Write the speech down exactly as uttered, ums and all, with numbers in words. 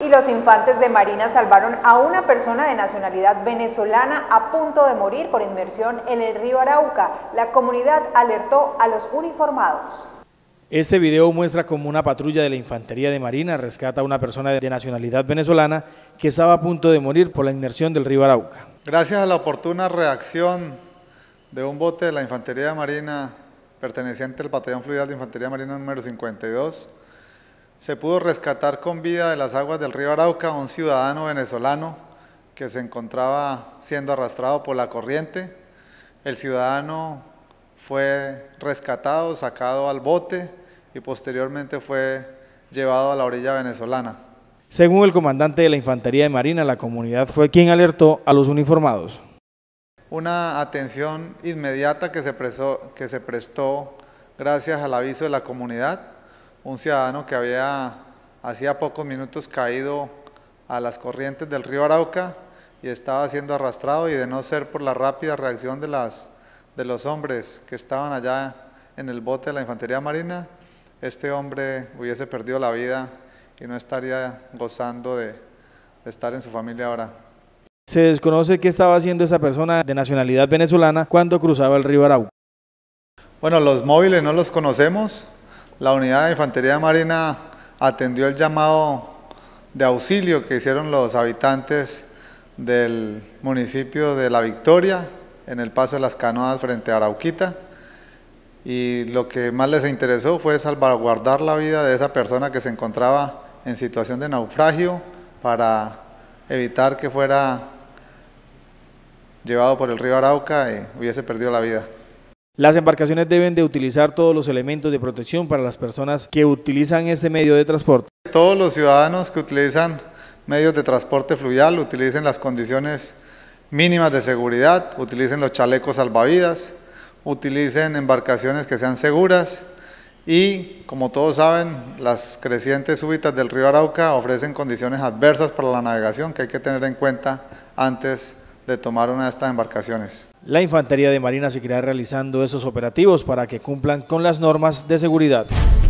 Y los infantes de Marina salvaron a una persona de nacionalidad venezolana a punto de morir por inmersión en el río Arauca. La comunidad alertó a los uniformados. Este video muestra cómo una patrulla de la Infantería de Marina rescata a una persona de nacionalidad venezolana que estaba a punto de morir por la inmersión del río Arauca. Gracias a la oportuna reacción de un bote de la Infantería de Marina perteneciente al Batallón Fluvial de Infantería Marina número cincuenta y dos, se pudo rescatar con vida de las aguas del río Arauca a un ciudadano venezolano que se encontraba siendo arrastrado por la corriente. El ciudadano fue rescatado, sacado al bote y posteriormente fue llevado a la orilla venezolana. Según el comandante de la Infantería de Marina, la comunidad fue quien alertó a los uniformados. Una atención inmediata que se prestó, que se prestó gracias al aviso de la comunidad. Un ciudadano que había hacía pocos minutos caído a las corrientes del río Arauca y estaba siendo arrastrado, y de no ser por la rápida reacción de, las, de los hombres que estaban allá en el bote de la Infantería Marina, este hombre hubiese perdido la vida y no estaría gozando de, de estar en su familia ahora. Se desconoce qué estaba haciendo esta persona de nacionalidad venezolana cuando cruzaba el río Arauca. Bueno, los móviles no los conocemos. La unidad de Infantería Marina atendió el llamado de auxilio que hicieron los habitantes del municipio de La Victoria en el paso de las canoas frente a Arauquita, y lo que más les interesó fue salvaguardar la vida de esa persona que se encontraba en situación de naufragio para evitar que fuera llevado por el río Arauca y hubiese perdido la vida. Las embarcaciones deben de utilizar todos los elementos de protección para las personas que utilizan este medio de transporte. Todos los ciudadanos que utilizan medios de transporte fluvial utilicen las condiciones mínimas de seguridad, utilicen los chalecos salvavidas, utilicen embarcaciones que sean seguras y, como todos saben, las crecientes súbitas del río Arauca ofrecen condiciones adversas para la navegación que hay que tener en cuenta antes de tomar una de estas embarcaciones. La Infantería de Marina seguirá realizando esos operativos para que cumplan con las normas de seguridad.